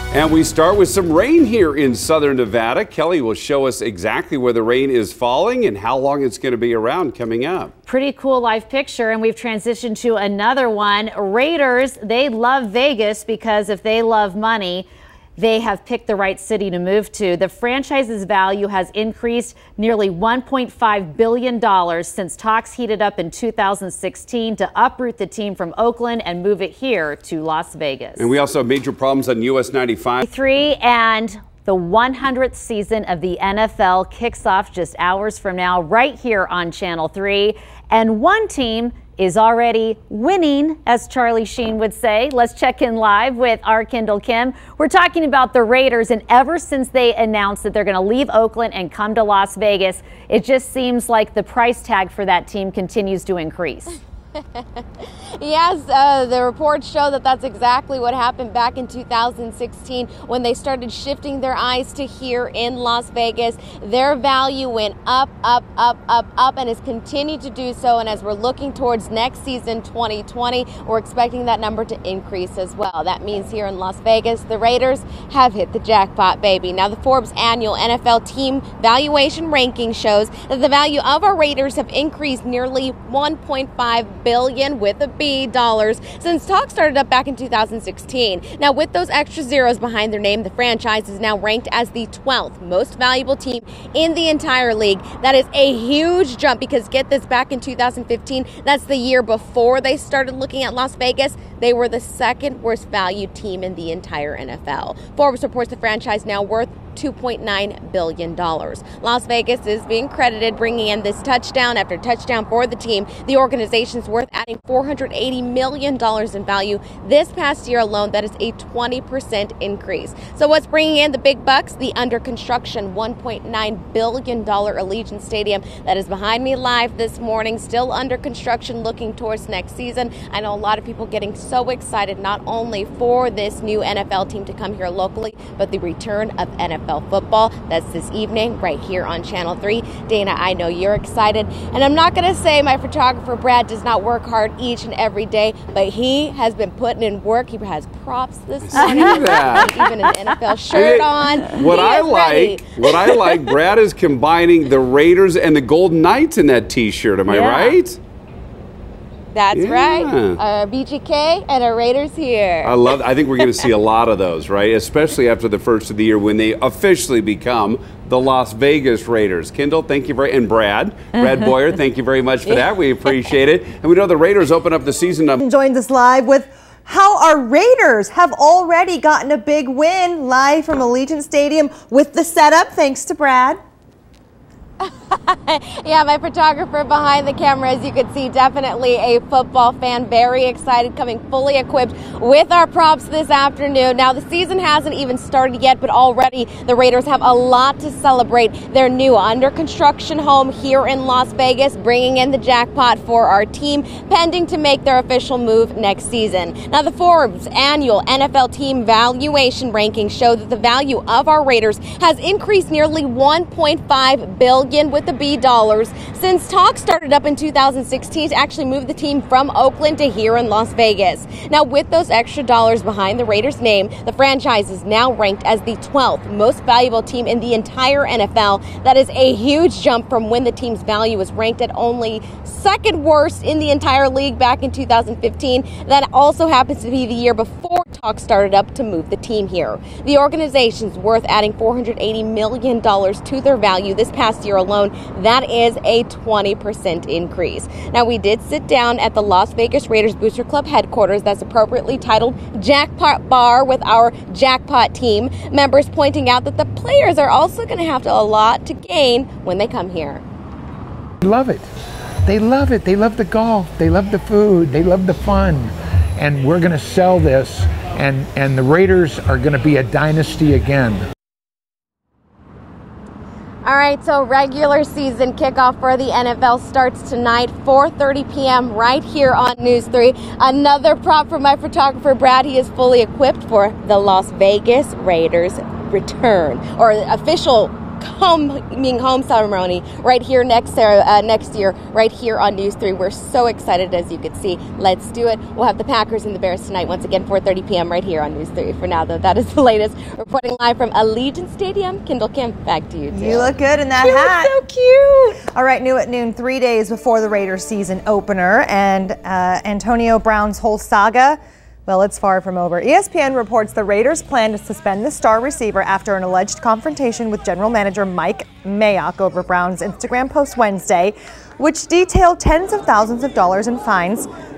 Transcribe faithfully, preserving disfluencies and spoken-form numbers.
And we start with some rain here in southern Nevada. Kelly will show us exactly where the rain is falling and how long it's going to be around coming up. Pretty cool live picture, and we've transitioned to another one. Raiders, they love Vegas because if they love money, they have picked the right city to move to. The franchise's value has increased nearly one point five billion dollars since talks heated up in two thousand sixteen to uproot the team from Oakland and move it here to Las Vegas. And we also have major problems on U S ninety-five. Three and the one hundredth season of the N F L kicks off just hours from now right here on Channel three. And one team is already winning, as Charlie Sheen would say. Let's check in live with our Kendall Kim. We're talking about the Raiders, and ever since they announced that they're going to leave Oakland and come to Las Vegas, it just seems like the price tag for that team continues to increase. Yes, uh, the reports show that that's exactly what happened back in two thousand sixteen when they started shifting their eyes to here in Las Vegas. Their value went up, up, up, up, up, and has continued to do so. And as we're looking towards next season, twenty twenty, we're expecting that number to increase as well. That means here in Las Vegas, the Raiders have hit the jackpot, baby. Now, the Forbes annual N F L team valuation ranking shows that the value of our Raiders have increased nearly one point five billion dollars with a B dollars since talk started up back in two thousand sixteen. Now, with those extra zeros behind their name, the franchise is now ranked as the twelfth most valuable team in the entire league. That is a huge jump because, get this, back in two thousand fifteen, that's the year before they started looking at Las Vegas, they were the second worst valued team in the entire N F L. Forbes reports the franchise now worth two point nine billion dollars. Las Vegas is being credited bringing in this touchdown after touchdown for the team. The organization's worth adding four hundred eighty million dollars in value this past year alone. That is a twenty percent increase. So what's bringing in the big bucks? The under construction one point nine billion dollars Allegiant Stadium that is behind me live this morning, still under construction, looking towards next season. I know a lot of people getting so excited not only for this new N F L team to come here locally, but the return of N F L football. That's this evening right here on Channel three. Dana, I know you're excited, and I'm not going to say my photographer Brad does not work hard each and every day, but he has been putting in work. He has props this morning, even an N F L shirt on. What he I like, what I like, Brad is combining the Raiders and the Golden Knights in that T-shirt. Am I yeah. right? That's yeah. right. Our B G K and our Raiders here. I love. I think we're going to see a lot of those, right? Especially after the first of the year when they officially become the Las Vegas Raiders. Kendall, thank you very, and Brad, Brad Boyer, thank you very much for that. We appreciate it. And we know the Raiders open up the season. Joined us live with how our Raiders have already gotten a big win live from Allegiant Stadium with the setup, thanks to Brad. Yeah, my photographer behind the camera, as you can see, definitely a football fan, very excited, coming fully equipped with our props this afternoon. Now, the season hasn't even started yet, but already the Raiders have a lot to celebrate. Their new under construction home here in Las Vegas, bringing in the jackpot for our team, pending to make their official move next season. Now, the Forbes annual N F L team valuation rankings show that the value of our Raiders has increased nearly one point five billion dollars with the B dollars since talks started up in two thousand sixteen to actually move the team from Oakland to here in Las Vegas. Now, with those extra dollars behind the Raiders' name, the franchise is now ranked as the twelfth most valuable team in the entire N F L. That is a huge jump from when the team's value was ranked at only second worst in the entire league back in two thousand fifteen. That also happens to be the year before talks started up to move the team here. The organization's worth adding four hundred eighty million dollars to their value this past year alone. That is a twenty percent increase. Now, we did sit down at the Las Vegas Raiders Booster Club headquarters that's appropriately titled Jackpot Bar with our Jackpot team members, pointing out that the players are also going to have to, a lot to gain when they come here. They love it. They love it. They love the golf. They love the food. They love the fun. And we're going to sell this, and, and the Raiders are going to be a dynasty again. All right, so regular season kickoff for the N F L starts tonight, four thirty p m right here on News three. Another prop from my photographer, Brad. He is fully equipped for the Las Vegas Raiders return, or official homecoming home ceremony right here next uh, next year, right here on News three. We're so excited, as you can see. Let's do it. We'll have the Packers and the Bears tonight, once again, four thirty p m right here on News three. For now, though, that is the latest. Reporting live from Allegiant Stadium, Kendall Kim, back to you, too. You look good in that you hat. You look so cute. All right, new at noon, three days before the Raiders season opener, and uh, Antonio Brown's whole saga, well, it's far from over. E S P N reports the Raiders plan to suspend the star receiver after an alleged confrontation with general manager Mike Mayock over Brown's Instagram post Wednesday, which detailed tens of thousands of dollars in fines